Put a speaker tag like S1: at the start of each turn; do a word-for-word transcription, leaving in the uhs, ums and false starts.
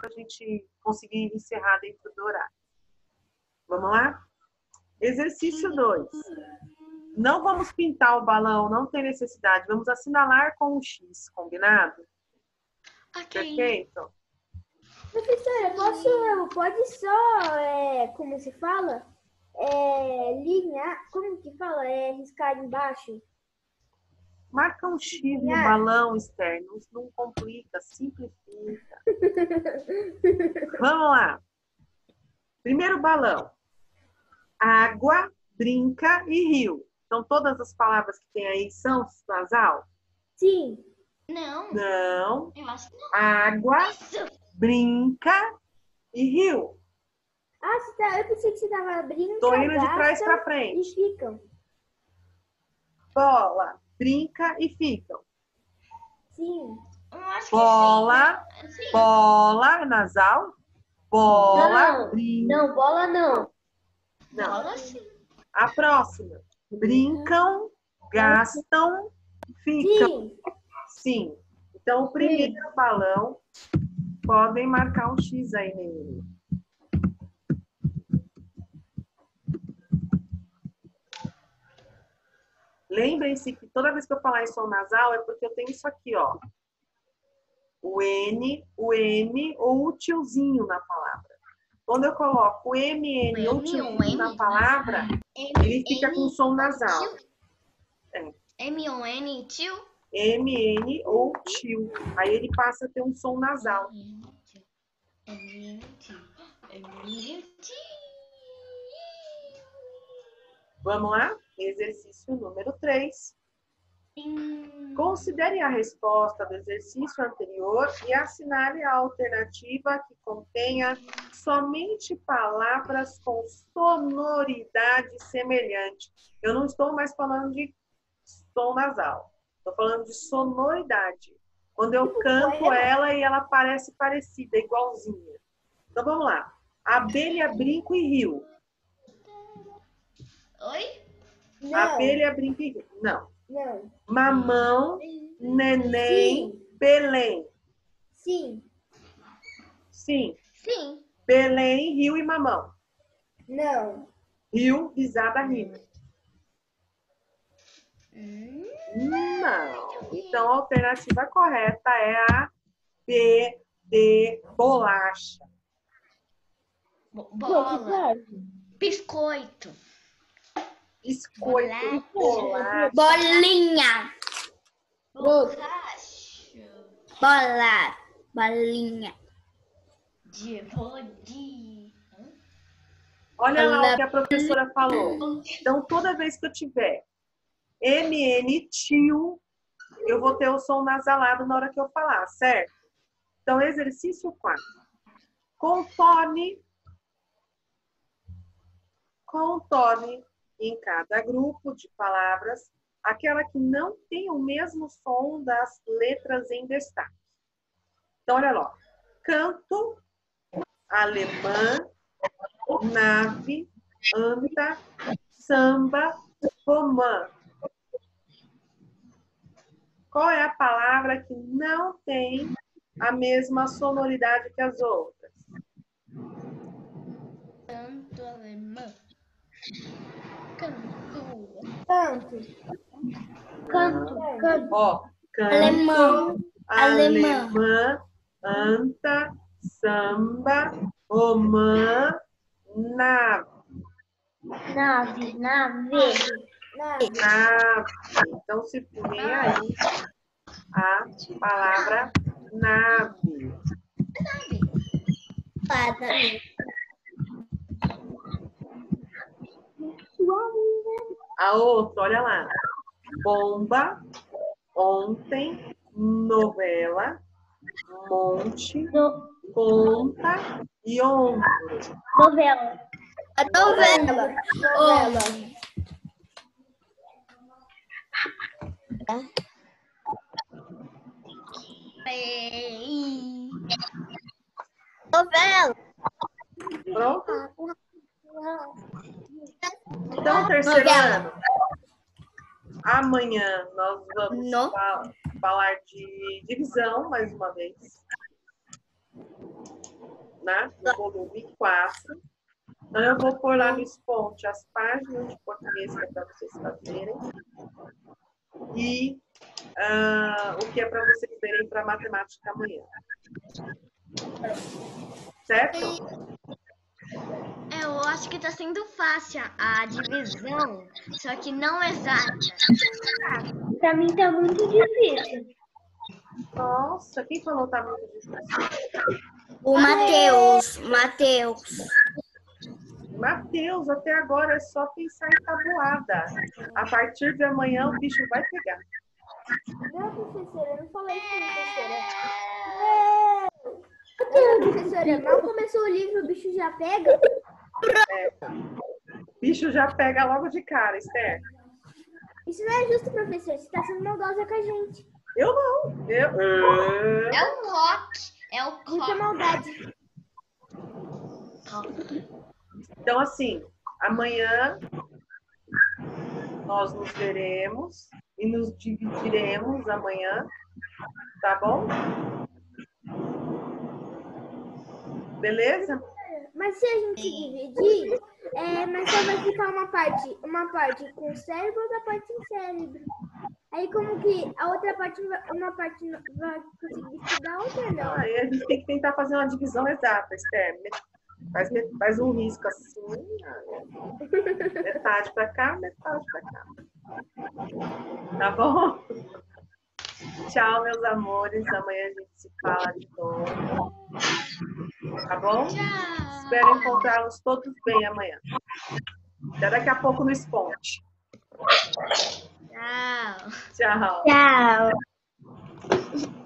S1: para a gente conseguir encerrar dentro do horário. Vamos lá? Exercício dois. Não vamos pintar o balão, não tem necessidade. Vamos assinalar com um X, combinado?
S2: Ok.
S1: Perfeito?
S3: Professora, posso, pode só, é, como se fala? É, linha, como que fala? É riscar embaixo?
S1: Marca um X no balão externo, não complica, simplifica. Vamos lá. Primeiro balão. Água, brinca e rio. Então, todas as palavras que tem aí são nasal?
S3: Sim.
S2: Não.
S1: Não.
S2: Eu acho que não.
S1: Água,
S2: Isso.
S1: brinca e rio.
S3: Ah, você tá, eu pensei que você tava brincando.
S1: Tô indo de trás para frente.
S3: E ficam.
S1: Bola, brinca e ficam.
S3: Sim.
S2: Eu acho que
S1: Bola,
S2: sim. Sim.
S1: bola, nasal. Bola,
S3: Não,
S1: brinca.
S3: não, bola não.
S1: Não.
S2: Bola sim.
S1: A próxima. Brincam, gastam, ficam.
S3: Sim.
S1: Sim. Então, o primeiro balão, podem marcar um X aí nele. Lembrem-se que toda vez que eu falar em som nasal é porque eu tenho isso aqui, ó. O N, o M ou o tiozinho na palavra. Quando eu coloco o M, N ou tiozinho na palavra, ele fica com som nasal. É.
S2: M O N, tio?
S1: M, N ou tio. Aí ele passa a ter um som nasal.
S2: M, N, tio. M, N, tio.
S1: Vamos lá? Exercício número três.
S2: Hum.
S1: Considere a resposta do exercício anterior e assinale a alternativa que contenha somente palavras com sonoridade semelhante. Eu não estou mais falando de som nasal. Estou falando de sonoridade. Quando eu canto ela e ela parece parecida, igualzinha. Então vamos lá. Abelha, brinco e rio.
S2: Oi?
S3: Não.
S1: Abelha, brinco e rio. Não.
S3: Não.
S1: Mamão, neném,
S3: Sim.
S1: Belém.
S3: Sim.
S1: Sim.
S2: Sim.
S1: Belém, rio e mamão.
S3: Não.
S1: Rio, risada, rima.
S2: Hum.
S1: Não. Então, a alternativa correta é a B, D, bolacha.
S2: Bo- Bola.
S3: Professor.
S2: Biscoito.
S1: Biscoito, bolacha.
S4: Bolinha.
S2: Borracha.
S4: Bola. Bolinha.
S2: De pode.
S1: Olha lá o que a professora falou. Então, toda vez que eu tiver M N, tio, eu vou ter o som nasalado na hora que eu falar, certo? Então, exercício quatro. Contorne, contorne em cada grupo de palavras aquela que não tem o mesmo som das letras em destaque. Então, olha lá. Canto, alemã, nave, anta, samba, romã. Qual é a palavra que não tem a mesma sonoridade que as outras?
S2: Canto alemão. Canto.
S3: Canto. Canto. Canto.
S1: Ó, canto,
S4: Alemão.
S1: alemã,
S4: Alemã.
S1: anta, samba, romã, nave.
S3: Nave. Nave. Nave.
S1: Nave. Então, se põe aí a palavra nave. A outra, olha lá. Bomba, ontem, novela, monte, conta e ombro.
S3: Novela.
S4: A novela.
S3: Novela.
S2: Ei.
S4: Novela.
S1: Pronto? Então, terceiro
S4: Novela.
S1: ano. Amanhã nós vamos
S4: No.
S1: fa- falar de divisão, mais uma vez. né? No volume quatro. Então, eu vou pôr lá no Esponte as páginas de português que é para vocês fazerem. E uh, o que é para vocês verem para matemática amanhã. Certo?
S2: É, eu acho que tá sendo fácil a divisão, só que não exata.
S3: Pra mim tá muito difícil.
S1: Nossa, quem falou tá muito difícil?
S4: O Matheus, Matheus.
S1: Matheus, até agora é só pensar em tabuada. A partir de amanhã o bicho vai pegar.
S3: Não, professora, eu não falei isso, professora. Não, professora, mal começou o livro, o bicho já pega.
S1: É. O bicho já pega logo de cara, Esther.
S3: Isso não é justo, professor. Você tá sendo maldosa com a gente.
S1: Eu não. Eu...
S2: É o coque. É o
S3: Muita
S2: coque.
S3: maldade.
S1: Então, assim, amanhã nós nos veremos e nos dividiremos amanhã, tá bom? Beleza?
S3: Mas se a gente dividir, é, mas só vai ficar uma parte, uma parte com cérebro e outra parte sem cérebro. Aí como que a outra parte, uma parte vai conseguir estudar, a outra não.
S1: Aí a gente tem que tentar fazer uma divisão exata, Esther. Faz, faz um risco assim, metade para cá, metade para cá. Tá bom? Tchau, meus amores. Amanhã a gente se fala de novo. Tá bom?
S2: Tchau.
S1: Espero encontrá-los todos bem amanhã. Até daqui a pouco no Esponte.
S2: Tchau.
S1: Tchau.
S4: Tchau.